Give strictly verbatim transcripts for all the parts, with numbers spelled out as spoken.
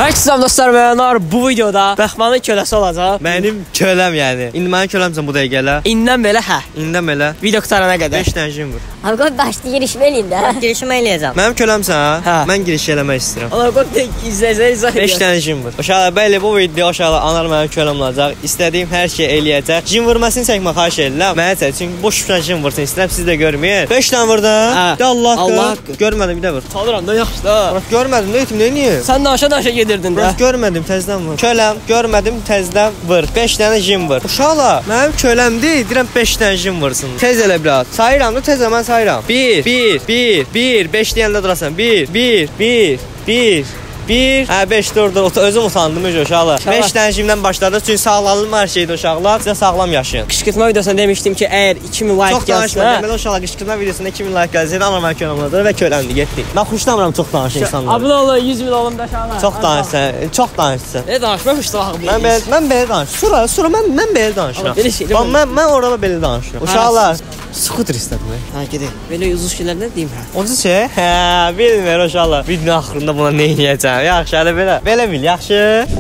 Hər kəsəm dostlar, mənar bu videoda Bəxmanın köləsi olacaq. Mənim köləm yəni. İndi mənim köləmsən bu dəqiqələ. İndən belə hə. İndən belə. Video qutarana qədər. beş dənə jim vur. Alqo başlı girişmə eləyim də. Girişmə eləyəcəm. Mənim köləmsən hə? Mən giriş eləmək istəyirəm. Alqo izləyəcək izah. beş dənə jim vur. Uşaqlar, bəli bu video uşaqlar anar mənim köləm olacaq. İstədiyim hər şey eləyəcək. Jim vurmasını çəkmə xahiş edirəm. Mənə çək, çünki boş düşən jim vursun istəyirəm, siz də görməyin. beş dənə vurdun. Hə. De Allah Allah haqqı. Görmədim, bir də vur. Tanıram da yaxşı da. Bırak görmədim, nə etdim, nə niyə? Sən danışa-danışa gedirdin də. Bırak görmədim, təzdən vur. Köləm, görmədim, təzdən vur. beş dənə jim vur. Uşaqlar, mənim köləm deyil, deyirəm beş dənə jim vursun. Tez elə biraz. Sayıram da tez mən sayıram. bir, bir, bir, bir, beş deyəndə durasan. bir, bir, bir, bir. bir, hə beş, dörd, dörd, özüm utandım öcə uşaqlar. beş dənə jimdən başladı, çünki sağlamlıq hər şeydir uşaqlar. Sizə sağlam yaşayın. Qışqırtma videosunda demişdim ki, əgər iki min like çox gəlsə, deməli uşaqlar qışqırtma videosunda iki min like gəlsəydi, anar mənim könlümdədir və köləmdir, getdik. Mən xoşlamıram çox danışan insanları. Abunə olun, yüz min olun da uşaqlar. Çox danışsan, çox danışsan. Ne danışmamışdı axı bu. Mən belə, mən belə danışıram. Sura, sura mən mən belə danışıram. Belə şey Bax mən mən orada belə danışıram. Uşaqlar, skuter istədim. Hə, gedək. Belə uzun şeylərdən deyim hə. Onca şey? Hə, bilmirəm uşaqlar. Video axırında buna nə edəcəm? Yaxşı, hələ belə. Belə bil, yaxşı.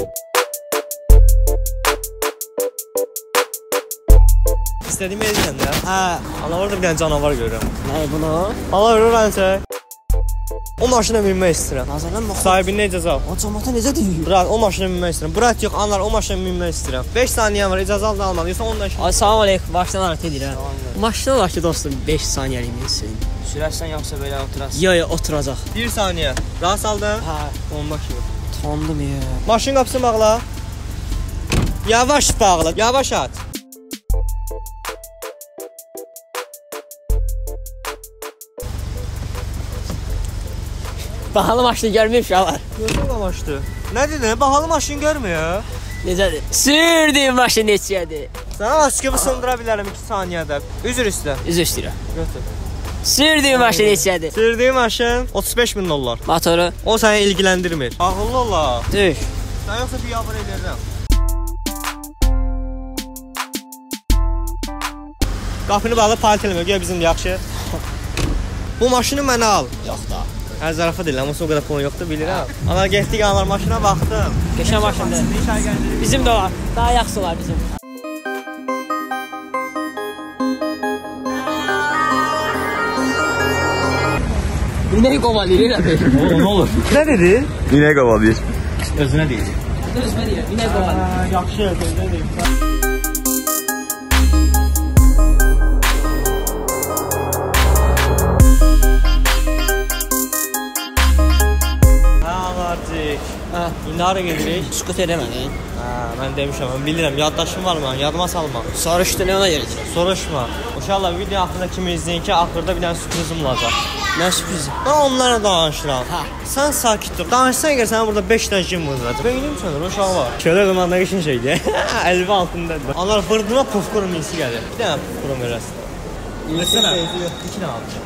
İstədiyim eləyəcəm də. Hə. Ana orada bir dənə canavar görürəm. Nə bunu? Ana görürəm. O maşına minmək istəyirəm. Nazardan bax. Sahibinə icazə al. O cəmaata necə deyir? Bırak, o maşına minmək istəyirəm. Bırak yox, anar, o maşına minmək istəyirəm. beş saniyəm var, icazə al da almalıysan ondan şey. Ay salam aleykum, başdan arət edirəm. Maşına var ki dostum beş saniyəlik minsin. Sürərsən yoxsa belə oturasın? Yo yo oturacaq. bir saniyə. Rahat saldın? Hə. Bomba kimi. Tanıdım ya. Maşın qapısını bağla. Yavaş bağla, yavaş at. Bahalı maşını görməyib uşaqlar. Gördün mü maşını? Nə dedin? Bahalı maşın görmüyor? Necədir? Sürdüyüm maşın neçədir? Sana askımı sındıra bilərəm iki saniyədə. Üzr istə. Üzr istəyirəm. Götür. Sürdüyüm maşın neçədir? Sürdüyüm maşın otuz beş min dollar. Motoru? O səni ilgiləndirmir. Ağıllı ola. Düş. Sən yoxsa bir yavır edəcəm. Qapını bağlı palit eləmə, göyə bizimdir, yaxşı. Bu maşını mənə al. Yox da. Hər zarafat edirəm, o qədər pulun yoxdur, bilirəm. Ana getdik, anar maşına baxdım. Qəşəng maşındır. Bizim də var. Daha yaxşı var bizim. İnək qovalayır elə. Oğlum, nə olur? Nə dedi? İnək qovalayır. Özünə deyir. Özünə deyir, inək qovalayır. Yaxşı, özünə deyir. Hə, İndi hara gedirik? skuter demədin. Hə, mən demişəm, mən bilirəm, yaddaşım var mən, yadıma salma. Soruşdu, nə ona gələcək? Soruşma. Uşaqlar, video axırda kimi izləyin ki, axırda bir dənə sürprizim olacaq. Nə sürprizi? Mən onlarla danışıram. Hə. Sən sakit dur. Danışsan əgər sənə burada beş dənə jim vuracaq. Beynim sönür, uşaqlar. Kölə qımanda qəşin şeydir. Əlvi altındadır. Onlar fırdıma pufkurum iyisi gəlir. Bir dənə pufkurum verəsin. İlsənə. İki dənə alacaq.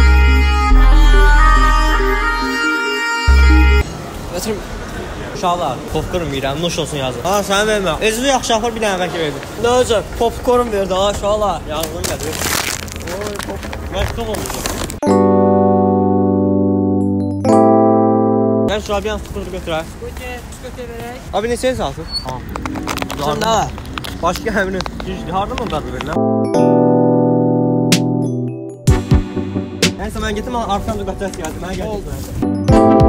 Götürüm. Uşaqlar, popcorn yeyirəm, nuş olsun yazın. Ha, sənə verməm. Özünü yaxşı axır bir dənə bəlkə verdim. Nə olacaq? Popcorn verdi ha uşaqlar. Yazdım gəlir. Oy, pop. Məşğul olacaq. Mən şuraya bir dənə skuter götürək. Skuter, skuter verək. Abi neçəyə salsın? Ha. Sən də var. Başqa həmini. Hardan o qardı verirəm? Nəysə, mən getim, arxamda qaçaq gəldim. Mənə gəldim.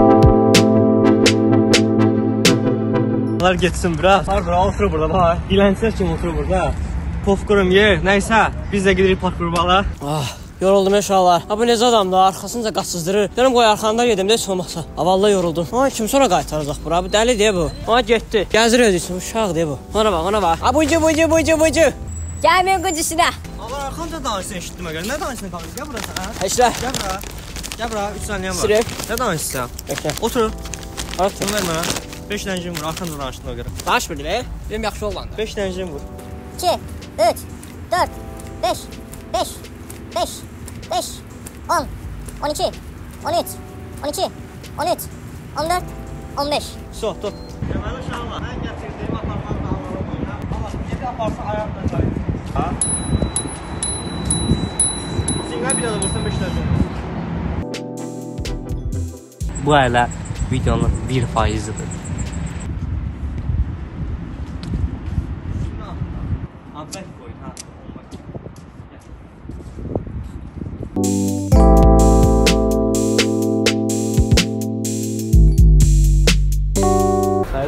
Onlar getsin biraz. Har bura, otur burada, bax. Dilənçilər kimi otur burada. Popcorn yer, nəysə, biz də gedirik parkurbağa. Ah, yoruldum uşaqlar. Ha bu necə adamdır, arxasınca qaçızdırır. Deyirəm qoy arxanda gedim də heç olmaqsa. Ha vallahi yoruldum. Ay kim sonra qaytaracaq bura? Bu dəli deyə bu. Ha getdi. Gəzir özü uşaq deyə bu. Ona bax, ona bax. Ha bucu bucu bucu bucu. Gəlməyin qıcısına. Allah arxamca danışsın eşitdimə görə. Nə danışsın qalır? Gəl burası, hə? Həşrə. Gəl bura. Gəl bura, üç saniyəm var. Sirək. Nə danışsan? Beklə. Otur. Arxın. Bunu ver mənə. beş dənə jim vur, arxamca danışdığına görə. Danışmır deyə. Deyirəm yaxşı oğlandı. beş dənə jim vur. iki, üç, dörd, beş, beş, beş, beş, on, on iki, on üç, on iki, on üç, on dörd, on beş. So, dur. Deməli uşaqlar, mən gətirdiyim apartman dağları boyuna. Allah, yedi aparsa ayaqla qayıt. Ha? Sinqə bir də vursan beş dənə. Bu hələ videonun bir faizidir.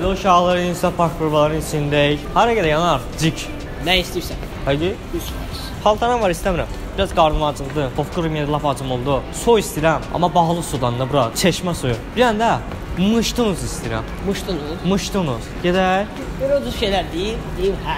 Uşaqlar insan park qurbaların içindəyik. Hara gələ yanar? Cik. Nə istəyirsən? Haydi. Paltaram var, istəmirəm. Biraz qarnım acıldı. Pofkurum yeri lap acım oldu. Su istəyirəm, amma bahalı sudan da bura. Çeşmə suyu. Bir anda mıştunuz istəyirəm. Muştunuz? Mıştunuz. Gedək. Bir ucuz şeylər deyim, deyim hə.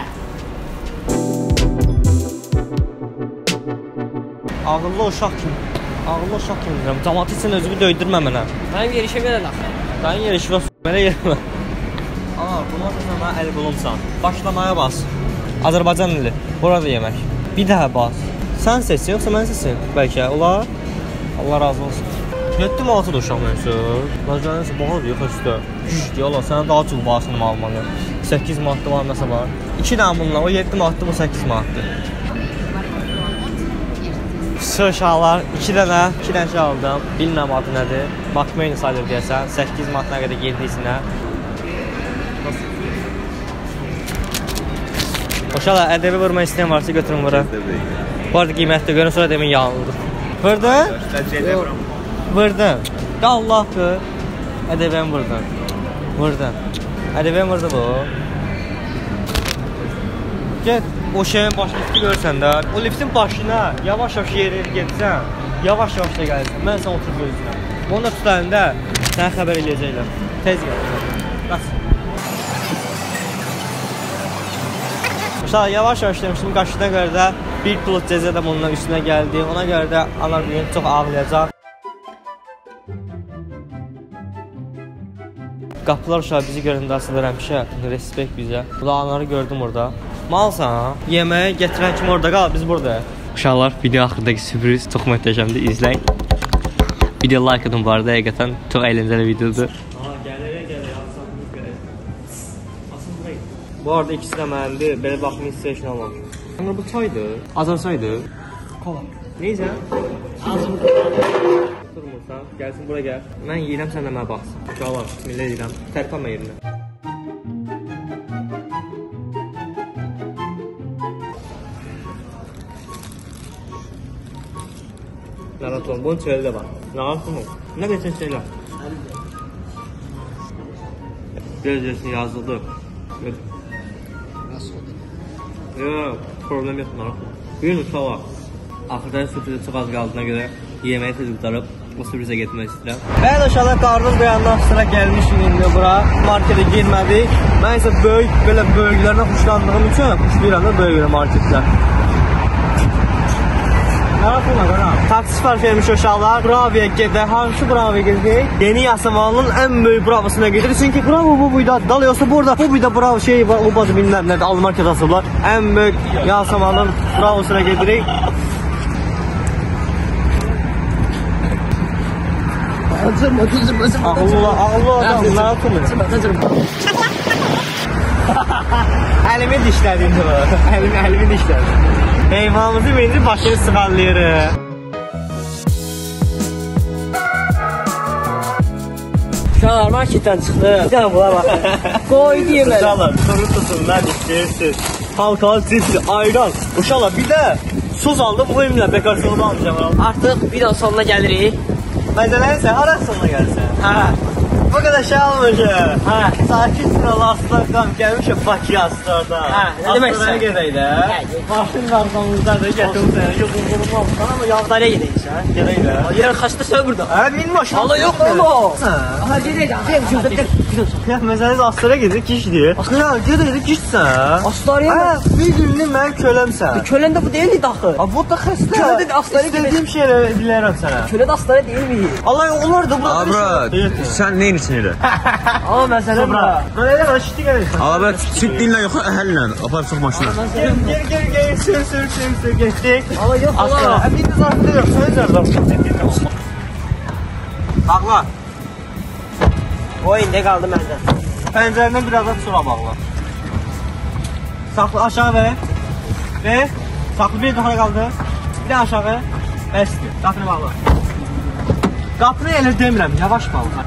Ağıllı uşaq kimi. Ağıllı uşaq kimi deyirəm. Cəmaatı üçün özümü döydürmə mənə. Mənim yerişə verən axı. Sənin yerişmə mənə yermə. Ana, bundan da mənə əl bulumsan. Başlamaya bas. Azərbaycan dili. Burada yemək. Bir daha bas. Sən seçsin, yoxsa mən seçsin? Bəlkə, olar? Allah razı olsun. yeddi manatı da uşaq mənəsi. Ləcənəsi bahadır, yox üstə. Gücdür, Allah, sənə daha çox bahasını almalı. səkkiz manatlı var, nəsə var. iki dənə bununla, o yeddi manatlı, bu səkkiz manatdır. Su uşaqlar, iki dənə, iki dənə şey aldım. Bilməm adı nədir. Bakmeyni sayılır deyəsən. səkkiz manatına qədər yedisinə. Uşaqlar, ədəbi vurma istəyən varsa götürün vura. Bu arada qiymətli görün, sonra demin yanıldım. Vurdun? Vurdun. Ya Allah'dır. Ədəbən vurdun. Vurdun. Ədəbən vurdu bu. Get, o şeyin baş lifti görsən də. O liftin başına yavaş-yavaş yeri getsən, yavaş-yavaş da gəlsən. Mən sən oturub gözləyirəm. Onu da tutayında sənə xəbər eləyəcəklər. Tez gəl. Qaç. Uşaq, yavaş-yavaş demişdim, qaşına görə də bir pilot cəzə də bununla üstünə gəldi. Ona görə də anar bir gün çox ağlayacaq. Qapılar uşaq bizi görəndə asılır həmişə. Respekt bizə. Bu da anarı gördüm orada. Malsan, yeməyə gətirən kimi orada qal, biz buradayıq. Uşaqlar, video axırdakı sürpriz çox möhtəşəmdir, izləyin. Video like edin bu arada, həqiqətən çox əyləncəli videodur. Aha, gələrək gələrək, asılımız gələrək. Asılımız. Bu arada ikisi də mənimdir, belə baxımı istəyişini almamışım. Amma bu çaydır, azar çaydır. Kola. Neysə? Azım. Durmursan, gəlsin bura gəl. Mən yiyirəm, sən də mənə baxsın. Uşaqlar, millə deyirəm, tərpənmə yerinə. Narahat olun, bunun çölə də var. Narahat olun. Nə geçən şeylər? Gözləsin, yazıldı. Nasıl oldu? Yox, problem yox, narahat olun. Bugün uşaqlar, axırdan sürprizə çox az qaldığına görə yeməyi tez qutarıb o sürprizə getmək istəyirəm. Bəli uşaqlar, qarnım qoyandan sıra gəlmişim indi bura. Marketə girmədik. Mən isə böyük, belə böyüklərdən xoşlandığım üçün xoşlayıram da böyük marketlər. Taksi sifariş vermiş uşaqlar. Bravo'ya gedək. Hansı Bravo'ya gedək? Yeni Yasamalının ən böyük Bravo'suna gedirik. Çünki Bravo bu buyda dalıyorsa burada bu buyda Bravo şey var. O bazı bilməm nədir. Alın market asıblar. Ən böyük Yasamalının Bravo'suna gedirik. Acırma, acırma, acırma. Ağıllı, ağıllı adam. Ne yapılır? Əlimi dişlədim. Əlimi, əlimi dişlədim. Heyvanımızı birinci başını sığallayırıq. Uşaqlar, marketdən çıxdı. Bir dənə buna baxın. Qoydu yerləri. Uşaqlar, soru tutun, nə istəyirsiniz? Halkalı cipsi, ayran. Uşaqlar, bir də sos aldım, bu imlə bekarsiyonu almışam. Artıq videonun sonuna gəlirik. Məzələnsə, hara sonuna gəlsən? Hə. Bu qədər şey almışım. Hə. Sakitsin Allah aslanqam, gəlmişim Bakıya aslardan. Hə, nə demək istəyirsən? Aslaraya gedək də. Maşın qarşımızdadır, gətirim səni. Yox, bunu almışsan, amma Yağdariyə gedək sən. gedək də. Yer xəstə sən burada. Hə, min maşın. Allah yoxdur mu? Aha, gedək də. Ya, məsələniz aslara gedir, kişidir. Ya, gedir, kişsən. Aslaraya Hə, bir günlük mənim köləmsən. Köləndə bu deyildi daxı. Ha, bu da xəstə. Kölədə də aslara gedək. İstədiyim şeyləri dilərəm sənə. Kölədə aslara deyilmi? Allah, onlar da burada. Abra, sən neyin için elə? Amma məsələ bura. Böyle de şişti gelirsin. Abra, süt dinlə yox, əhəllə, aparıb çox maşına. Gel gel gel gel sür sür sür sür geçtik. Allah yox, Allah. Əmin də zarfda yox, söz zarfda. Bağla. O indi qaldı məndə. Pəncərədən biraz da sura bağla. Saxla aşağı ver. Ver. Saxla bir daha qaldı. Bir də aşağı. Bəsdir. Qapını bağla. Qapını elə demirəm, yavaş bağla.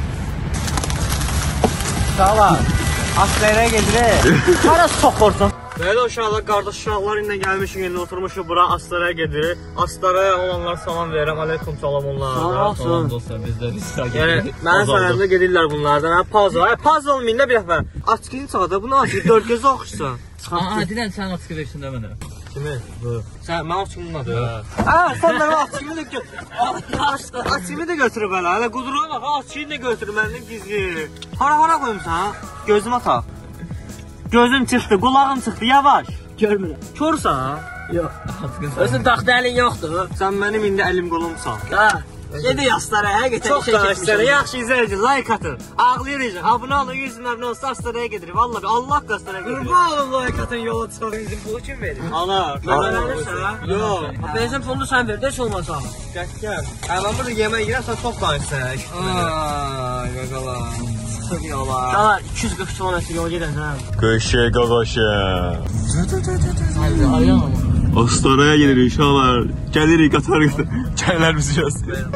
Sağ ol. Askeraya gedirik. Hara soxursun? Böyle uşaqlar, qardaş uşaqlar ilə gəlmişik, indi oturmuşuq bura, Astaraya gedirik. Astaraya olanlar salam verirəm, aleyküm salam onlara. Sağ olsun. Yəni, mənim sayəmdə gedirlər bunlardan. Hə, puzzle, puzzle olmayın da bir dəfə. Açqını çağda, bunu açıq, dörd gözü oxuşsan. Aa, dinən sən açıq versin də mənə. Kimi? Bu. Sən, mən açqımın adı. Hə, sən mənim açqımı da götür. Açqımı da götürüb hələ, hələ quduruma bax, açqını da götürüb məndən gizli. Hara hara qoyumsan? Gözüm ataq. Gözüm çıxdı, qulağım çıxdı, yavaş. Görmürəm. Körsən? Yox. Özün taxta əlin yoxdur. Sən mənim indi əlim qolumsan. Ha. Gedi Astaraya, həqiqətən Çox danışsana, yaxşı izləyici, like atın. Ağlayırıq, abunə olun, yüz min abunə olsa Astaraya gedirik. Vallahi Allah Astaraya gedirik. Qurban olun like atın, yola çıxın. Benzin pulu kim verir? Ana, Mən verirsən? yox. Benzin pulunu sən ver, heç olmasa. Gəl, gəl. Mən burada yemək yeyirəm, sən çox danışsan. Ay, qaqala. Sıx yola. Qalar iki yüz qırx kilometr yol gedəcəm. Qışı qaqaşı. Haydi, ayağım. Astaraya gelirik uşaqlar. Gəlirik qatar qatar. Gəllər bizi göstərir.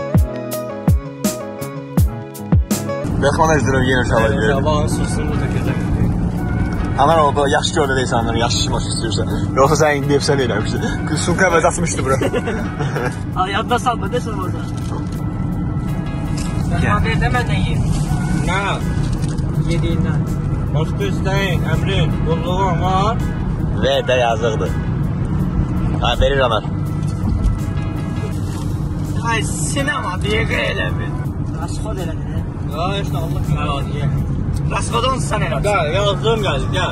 Mehman əzdirəm yenə uşaqlar gəlir. Sabahın susunu da gözək. Aman o, yaxşı gördə də insanlar, yaxşı işmaq istəyirsən. Yoxsa sən indi efsən eləmişsin. Sumka əvəz atmışdı bura. Ay, yadda salma, desən orada. Mehman deyil də məndən yiyim. Nə? Yediyindən. Başqa istəyin, əmrin, qulluğun var. Və də yazıqdır. Ha, verir Ömer. Ay, sinema deyə elə bil. Rasxod elədin, hə? Ya, işte Allah günah. Rasxodun sən elədin. Gəl, yazdım gəldim, gəl.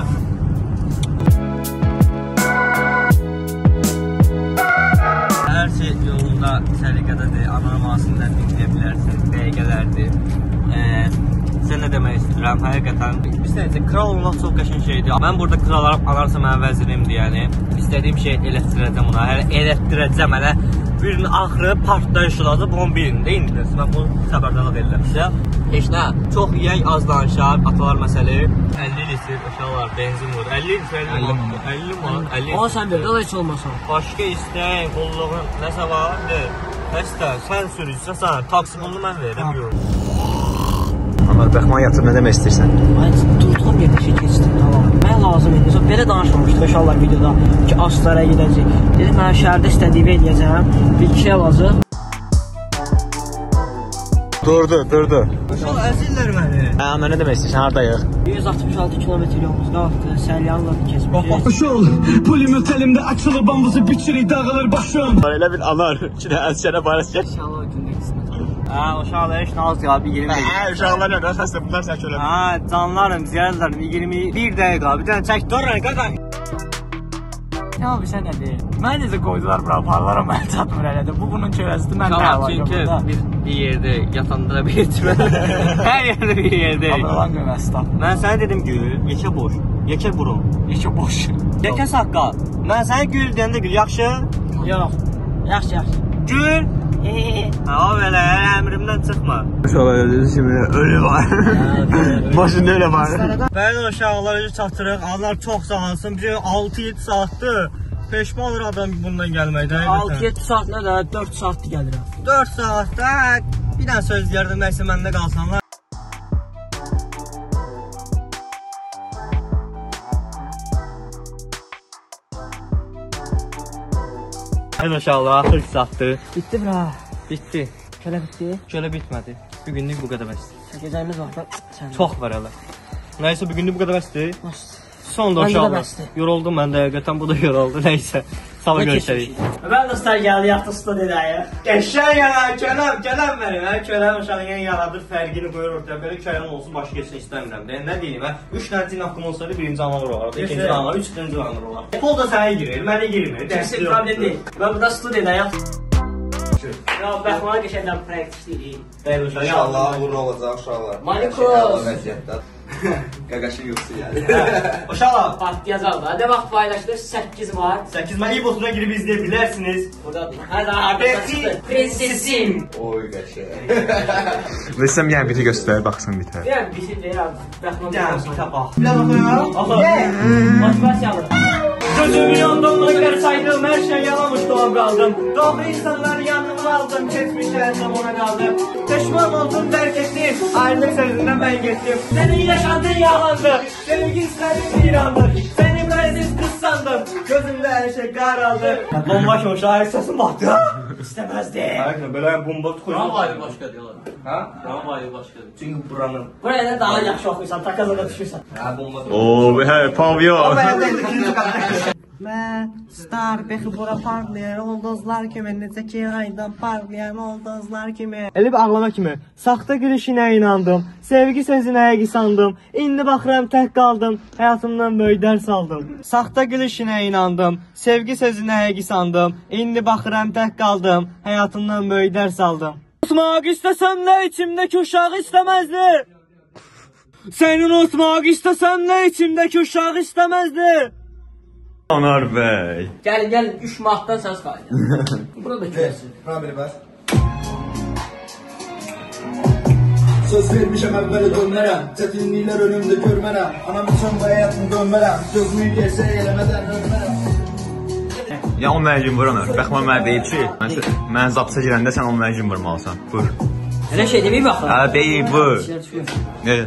Hər şey yolunda səliqədədir, anlamasından dinləyə bilərsin, dəqiqələrdir. Ee, sən nə demək istəyirəm, həqiqətən biz necə, kral olmaq çox qəşəng şeydir. Mən burada krallarım, anarsa mənim vəzirimdir, yəni. İstədiyim şey elətdirəcəm ona, hələ elətdirəcəm, hələ birinin axırı partlayış olacaq, bunun birində indiləsin. Mən bunu xəbərdarlıq eləmişəm. Heç nə, çox yiyək, az danışaq, atalar məsələ. əlli litr uşaqlar, benzin vur. əlli litr, əlli manat, əlli manat, əlli litr. Ona sən ver, da heç olmasa. Başqa istəyin, qulluğun, nəsə vardır. Həstə, sən sürücüsən, sən, taksi pulunu mən verirəm, yox. Ömer, Bəhman yatıb nə demək istəyirsən? Ay, durduğum yerdə şey keçdim, tamam. Mən lazım idi. Sonra belə danışmamışdı uşaqlar videoda ki, Astaraya gedəcək. Dedim, mən şəhərdə istədiyimi eləyəcəm, bir iki şey alacaq. Durdu, durdu. Uşaq əzirlər məni. Hə, Ömer, nə demək istəyirsən? Haradayıq? yüz altmış altı kilometr yolumuz qalxdı, Səlyanla keçmişik. Başol, pulemyot elimde açılır, bambuzu biçirik, dağılır başım. Elə bir anar, içinə əzçənə barəs gəl. İnşallah gündə qismət. Hə, uşaqlar heç naz qalbi iyirmi dəqiqə. Hə, uşaqlar nə rəsəsə, bunlar sən kölə. Hə, canlarım, ziyarətlərim iyirmi bir dəqiqə. Bir dənə çək, durun, qaqa. Ya abi sən nə deyil? Mən necə qoydular bura parlara, mən çatmır hələ də. Bu bunun kövrəsidir, mən nə var Çünki biz bir yerdə, yatanda da bir yerdə, hər yerdə bir yerdə. Abralan göməsi tap. Mən sənə dedim gül, yekə boş, yekə burun, Yekə boş. yekə saqqal. Mən sənə gül deyəndə gül, yaxşı? Yox, yaxşı, yaxşı. Gül. Ha, o belə, əmrimdən çıxma. Uşaqlar öldüyünüz kimi ölü var. Maşında öyle var. Bəli uşaqlar, özü çatırıq. Allah çox sağ olsun. Bir altı yeddi saatdır. Peşman olur adam bundan gəlməkdən. altı yeddi saat nə də, dörd saatdır gəlirəm. dörd saatda bir dənə söz deyərdim, nəysə məndə qalsanlar. Bəli uşaqlar, axır saatdır. Bitdi bura. Bitdi. Kölə bitdi. Kölə bitmədi. Bir günlük bu qədər bəsdir. Çəkəcəyimiz var da. Sən Çox var hələ. Nəysə bir günlük bu qədər bəsdir. Son da Məndə də uşaqlar. bəsdir. Yoruldum mən də həqiqətən, bu da yoruldu. Nəysə. Sabah görüşərik. Mən dostlar gəldi, yaxdı studiyaya. Qəşəng yana, köləm, köləm mənim. Hə, köləm uşağı yenə yaradır, fərqini qoyur ortaya. Belə köləm olsun, başqa keçsin istəmirəm. Də nə deyim, hə? üç dənə cin haqqım olsaydı, birinci anlar olar, ikinci anlar, üçüncü anlar olar. Pol da sənə girir, mənə girmir. Kimsə problem deyil. Mən burada studiyadayım. Ya, Bəhmana qəşəngdən proyekt işləyirik. Bəli uşaq. İnşallah uğurlu olacaq uşaqlar. Malikos. Qaqaşın yoxsa yəni. Uşaqlar, Partlayacaq da. Nə vaxt paylaşılır? səkkiz var. səkkiz mən İbosuna girib izləyə bilərsiniz. Buradadır. Hədə ardından çıxdı. Prensesim. Oy qəşəng. Versəm yəni biti göstər, baxsın bitər. Deyəm, bir şey deyirəm. Bəhmana Gəl, bir tapaq. Bir baxayım. Motivasiyalı. Gözümü yandımda gərsaydım, hər şey yalamış doğum qaldım. Doğru insanları yanıma aldım, keçmiş hər zamana qaldım. Peşman oldum, dərk etdim, ayrılıq sözündən mən getdim. Senin yaşandığın yalandır, sevgi istədim bir andır. Senin məziz qısa qaraldı. Bomba kimi şahid səsin batdı. İstəməzdi. Aynen böyle bomba tıkıyor. Buranın vayı başqa deyil. Ha? Buranın vayı başqadır. Çünkü buranın. Buraya daha yaxşı oxuyursan, takazada düşürsən. Ha bomba. Oo, hə, pavyon. Mən star bexi bura parlayır, ulduzlar kimi, necə ki aydan parlayan ulduzlar kimi. Elə bir ağlama kimi, saxta gülüşünə inandım, sevgi sözünə həqiqi sandım, indi baxıram tək qaldım, həyatımdan böyük dərs aldım. Saxta gülüşünə inandım, sevgi sözünə həqiqi sandım, indi baxıram tək qaldım, həyatımdan böyük dərs aldım. Unutmaq istəsəm də içimdəki uşağı istəməzdi. Səni unutmaq istəsəm də içimdəki uşağı istəməzdi. Anar bəy. Gəlin, gəlin, üç manatdan səs qaydı. Burada kürəsin. Buna biri bas. Söz vermişəm əvvələ dönmərəm, çətinliklər önümdə görmərəm, anam üçün bu həyatımı dönmərəm, sözümü yersə eləmədən dönmərəm. Ya o mənə gün vuranır. Bəxman mənə deyib ki, mən, mən zapsa girəndə sən o mənə gün vurmalısan. Vur. Elə şey deməyib baxın. Hə, deyib, vur. Ne?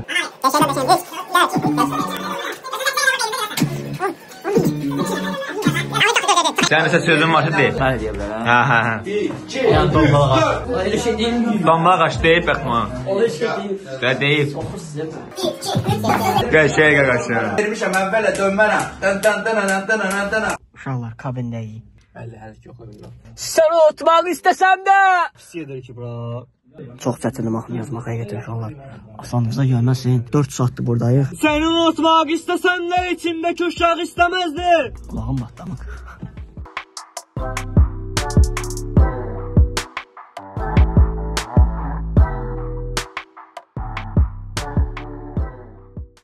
Sən nəsə sözün varsa deyib. Mən deyə bilərəm. Hə, hə, hə. Yəni dombağa qaç. Elə şey deyil. Damla qaç deyib bəxman. O şey deyil. Və deyib. Oxur sizə. Qəşəy qaqaşın. Vermişəm əvvələ dönmərəm, dən dən dən dən dən dən dən. Uşaqlar kabindəyik. Sən unutmaq istəsəm də. Pis yedir ki, bura. Çox çətindir mahnı yazmaq həqiqətən uşaqlar. Asanınıza gəlməsin. dörd saatdır buradayıq. Səni unutmaq istəsəm də içimdəki uşaq istəməzdi. Qulağım batdı.